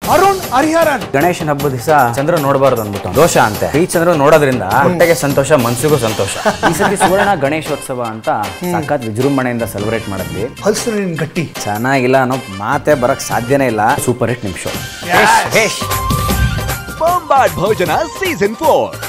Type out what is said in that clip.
ಅರುಣ್ ಹರಿಹರನ್. ಗಣೇಶನ ಹಬ್ಬದ ದಿವಸ ಚಂದ್ರ ನೋಡಬಾರ್ದು ಅಂದ್ಬಿಟ್ಟು ದೋಷ ಅಂತೆ. ಈ ಚಂದ್ರ ನೋಡೋದ್ರಿಂದ ಹೊಟ್ಟೆಗೆ ಸಂತೋಷ, ಮನಸ್ಸಿಗೂ ಸಂತೋಷ. ಈ ಸತಿ ಸುವರ್ಣ ಗಣೇಶೋತ್ಸವ ಅಂತ ಸಖತ್ ವಿಜೃಂಭಣೆಯಿಂದ ಸೆಲೆಬ್ರೇಟ್ ಮಾಡಿದ್ವಿ. ಹಲ್ಸು ಗಟ್ಟಿ ಚೆನ್ನಾಗಿಲ್ಲ ಅನ್ನೋ ಮಾತೆ ಬರಕ್ ಸಾಧ್ಯನೇ ಇಲ್ಲ. ಸೂಪರ್ ಹಿಟ್ ನಿಮ್ ಶೋ. Bombat Bhojana Season 4.